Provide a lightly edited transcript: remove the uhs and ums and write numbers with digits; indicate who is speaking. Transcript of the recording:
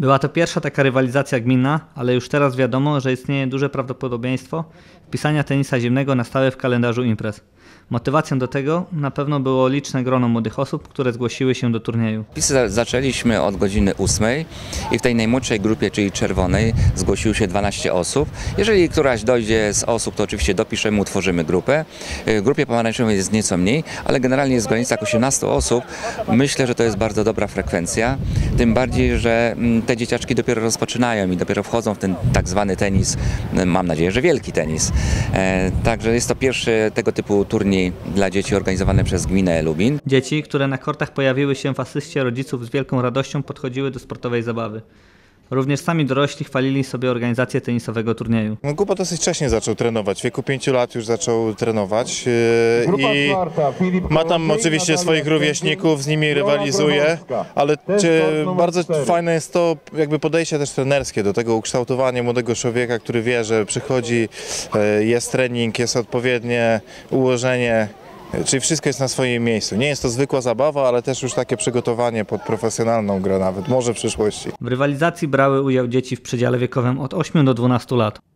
Speaker 1: Była to pierwsza taka rywalizacja gminna, ale już teraz wiadomo, że istnieje duże prawdopodobieństwo wpisania tenisa ziemnego na stałe w kalendarzu imprez. Motywacją do tego na pewno było liczne grono młodych osób, które zgłosiły się do turnieju.
Speaker 2: Wpisy zaczęliśmy od godziny 8 i w tej najmłodszej grupie, czyli czerwonej, zgłosiło się 12 osób. Jeżeli któraś dojdzie z osób, to oczywiście dopiszemy, utworzymy grupę. W grupie pomarańczowej jest nieco mniej, ale generalnie jest w granicach 18 osób. Myślę, że to jest bardzo dobra frekwencja, tym bardziej, że te dzieciaczki dopiero rozpoczynają i dopiero wchodzą w ten tak zwany tenis, mam nadzieję, że wielki tenis. Także jest to pierwszy tego typu turniej dla dzieci organizowane przez gminę Lubin.
Speaker 1: Dzieci, które na kortach pojawiły się w asyście rodziców, z wielką radością podchodziły do sportowej zabawy. Również sami dorośli chwalili sobie organizację tenisowego turnieju.
Speaker 3: Kuba dosyć wcześnie zaczął trenować, w wieku 5 lat już zaczął trenować i ma tam oczywiście swoich rówieśników, z nimi rywalizuje, ale bardzo fajne jest to jakby podejście też trenerskie do tego ukształtowania młodego człowieka, który wie, że przychodzi, jest trening, jest odpowiednie ułożenie. Czyli wszystko jest na swoim miejscu. Nie jest to zwykła zabawa, ale też już takie przygotowanie pod profesjonalną grę nawet, może w przyszłości.
Speaker 1: W rywalizacji brały udział dzieci w przedziale wiekowym od 8 do 12 lat.